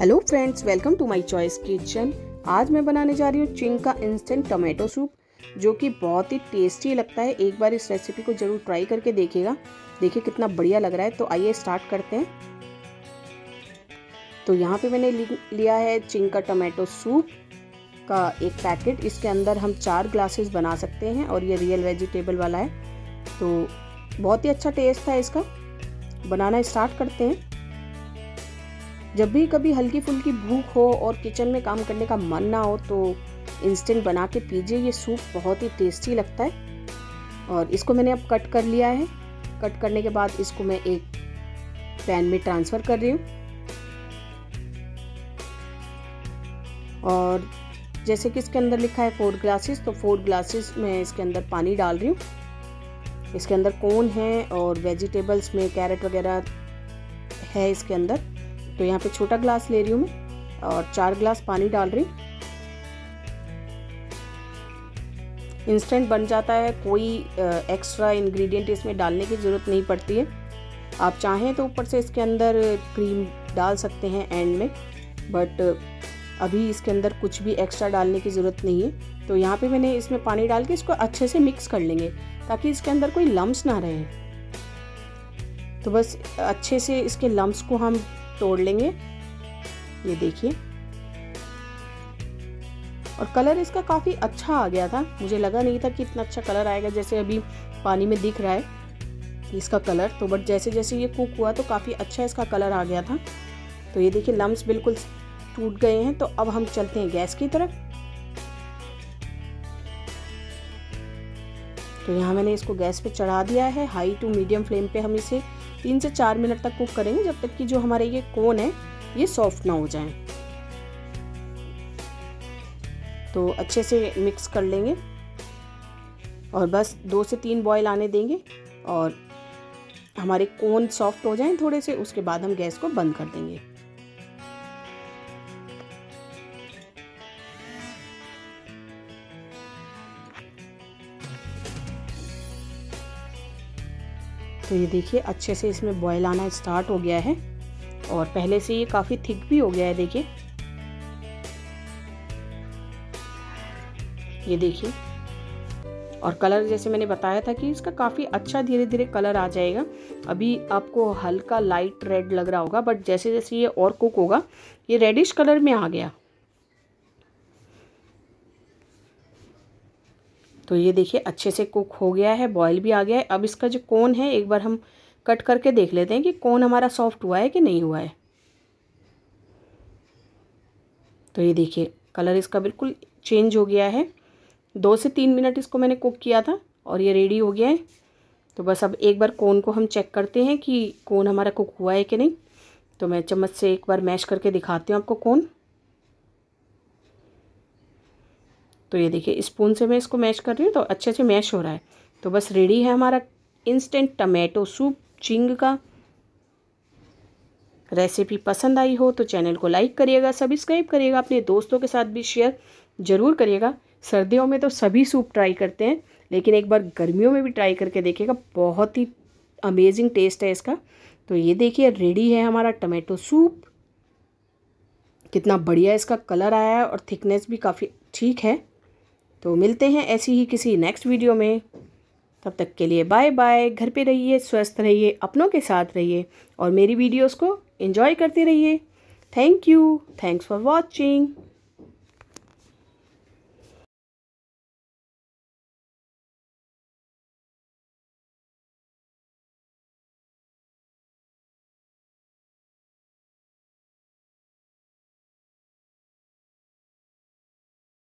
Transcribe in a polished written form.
Hello friends, welcome to my choice kitchen. आज मैं बनाने जा रही हूँ चिंग का इंस्टेंट टोमेटो सूप, जो कि बहुत ही टेस्टी लगता है। एक बार इस रेसिपी को जरूर ट्राई करके देखिएगा। देखिए कितना बढ़िया लग रहा है। तो आइए स्टार्ट करते हैं। तो यहाँ पे मैंने लिया है चिंग का टोमेटो सूप का एक पैकेट। इसके अंदर हम 4 ग्लासेस बना सकते हैं और ये रियल वेजिटेबल वाला है, तो बहुत ही अच्छा टेस्ट है इसका। बनाना स्टार्ट करते हैं। जब भी कभी हल्की फुल्की भूख हो और किचन में काम करने का मन ना हो तो इंस्टेंट बना के पीजिए। ये सूप बहुत ही टेस्टी लगता है। और इसको मैंने अब कट कर लिया है। कट करने के बाद इसको मैं एक पैन में ट्रांसफ़र कर रही हूँ। और जैसे कि इसके अंदर लिखा है 4 ग्लासेस, तो 4 ग्लासेस में इसके अंदर पानी डाल रही हूँ। इसके अंदर कोन है और वेजिटेबल्स में कैरेट वगैरह है इसके अंदर। तो यहाँ पे छोटा ग्लास ले रही हूँ मैं और 4 ग्लास पानी डाल रही हूँ। इंस्टेंट बन जाता है, कोई एक्स्ट्रा इंग्रेडिएंट इसमें डालने की ज़रूरत नहीं पड़ती है। आप चाहें तो ऊपर से इसके अंदर क्रीम डाल सकते हैं एंड में, बट अभी इसके अंदर कुछ भी एक्स्ट्रा डालने की ज़रूरत नहीं है। तो यहाँ पे मैंने इसमें पानी डाल के इसको अच्छे से मिक्स कर लेंगे ताकि इसके अंदर कोई लम्स ना रहे। तो बस अच्छे से इसके लम्स को हम तोड़ लेंगे। ये देखिए, और कलर इसका काफ़ी अच्छा आ गया था। मुझे लगा नहीं था कि इतना अच्छा कलर आएगा जैसे अभी पानी में दिख रहा है इसका कलर। तो बट जैसे जैसे ये कुक हुआ तो काफ़ी अच्छा इसका कलर आ गया था। तो ये देखिए लम्स बिल्कुल टूट गए हैं। तो अब हम चलते हैं गैस की तरफ। तो यहाँ मैंने इसको गैस पे चढ़ा दिया है। हाई टू मीडियम फ्लेम पे हम इसे 3 से 4 मिनट तक कुक करेंगे, जब तक कि जो हमारे ये कोन है ये सॉफ्ट ना हो जाए। तो अच्छे से मिक्स कर लेंगे और बस 2 से 3 बॉयल आने देंगे और हमारे कोन सॉफ्ट हो जाएं थोड़े से, उसके बाद हम गैस को बंद कर देंगे। तो ये देखिए अच्छे से इसमें बॉयल आना स्टार्ट हो गया है और पहले से ये काफ़ी थिक भी हो गया है। देखिए, ये देखिए, और कलर जैसे मैंने बताया था कि इसका काफ़ी अच्छा धीरे धीरे कलर आ जाएगा। अभी आपको हल्का लाइट रेड लग रहा होगा, बट जैसे जैसे ये और कुक होगा ये रेडिश कलर में आ गया। तो ये देखिए अच्छे से कुक हो गया है, बॉयल भी आ गया है। अब इसका जो कोन है एक बार हम कट करके देख लेते हैं कि कोन हमारा सॉफ्ट हुआ है कि नहीं हुआ है। तो ये देखिए कलर इसका बिल्कुल चेंज हो गया है। 2 से 3 मिनट इसको मैंने कुक किया था और ये रेडी हो गया है। तो बस अब एक बार कोन को हम चेक करते हैं कि कोन हमारा कुक हुआ है कि नहीं। तो मैं चम्मच से एक बार मैश करके दिखाती हूँ आपको कोन। तो ये देखिए स्पून से मैं इसको मैश कर रही हूँ, तो अच्छे से मैश हो रहा है। तो बस रेडी है हमारा इंस्टेंट टमाटो सूप चिंग का। रेसिपी पसंद आई हो तो चैनल को लाइक करिएगा, सब्सक्राइब करिएगा, अपने दोस्तों के साथ भी शेयर ज़रूर करिएगा। सर्दियों में तो सभी सूप ट्राई करते हैं, लेकिन एक बार गर्मियों में भी ट्राई करके देखिएगा, बहुत ही अमेजिंग टेस्ट है इसका। तो ये देखिए रेडी है हमारा टमाटो सूप। कितना बढ़िया इसका कलर आया है और थिकनेस भी काफ़ी ठीक है। तो मिलते हैं ऐसी ही किसी नेक्स्ट वीडियो में। तब तक के लिए बाय बाय। घर पे रहिए, स्वस्थ रहिए, अपनों के साथ रहिए और मेरी वीडियोस को एंजॉय करते रहिए। Thank you, thanks for watching.